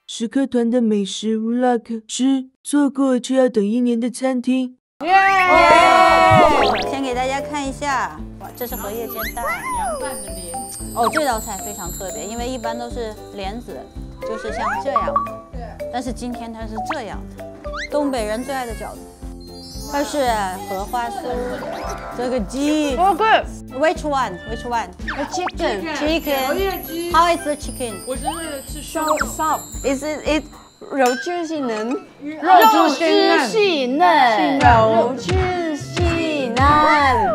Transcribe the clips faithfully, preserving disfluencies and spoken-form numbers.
食客团的美食 vlog 之做过就要等一年的餐厅。 耶！先给大家看一下，哇，这是荷叶煎蛋， 凉拌的莲。 哦，这道菜非常特别，因为一般都是莲子，就是像这样的。对。但是今天它是这样的，东北人最爱的饺子。它是荷花酥，这个鸡。 Oh good. Which one? Which one? The chicken. Chicken. 荷叶鸡。 How is the chicken? 我是吃 So 烧肉。 soft. Is it it 肉质细嫩？ 肉质细嫩，肉质细嫩。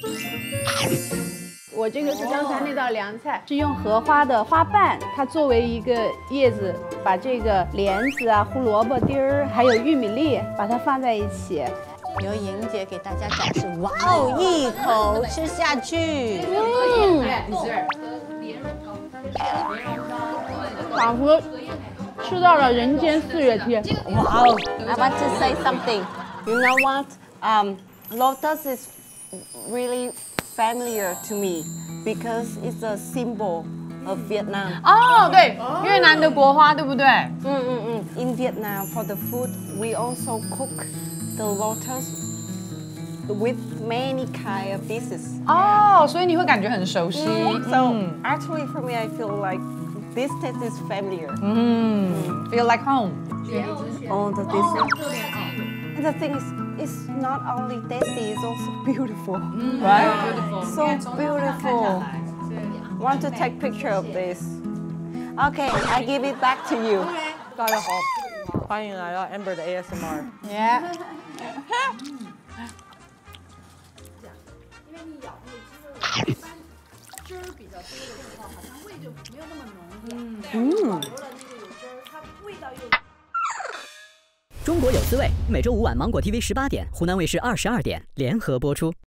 我这个是刚才那道凉菜，是用荷花的花瓣，它作为一个叶子，把这个莲子啊、胡萝卜丁儿还有玉米粒，把它放在一起。 由莹姐给大家展示，哇哦，一口吃下去， 嗯，仿佛吃到了人间四月天。 哇哦 I want to say something. You know what? Um, lotus is really familiar to me because it's a symbol of Vietnam. 哦，对，越南的国花，对不对？ Mm, mm, mm. In Vietnam, for the food, we also cook the lotus with many kind of dishes. 哦，所以你会感觉很熟悉。 So actually, for me, I feel like this taste is familiar. 嗯 ，feel like home. All the dishes. And the thing is, it's not only tasty, it's also beautiful. Right? So beautiful. Want to take picture of this? Okay, I give it back to you. 大家好，欢迎来到 Amber 的 A S M R。 Yeah. 因为你咬那个鸡肉，汁儿比较多的话，好像味就没有那么浓烈。嗯，保留了那个有汁儿，它味道又。 中国有滋味，每周五晚芒果 T V 十八点，湖南卫视二十二点联合播出。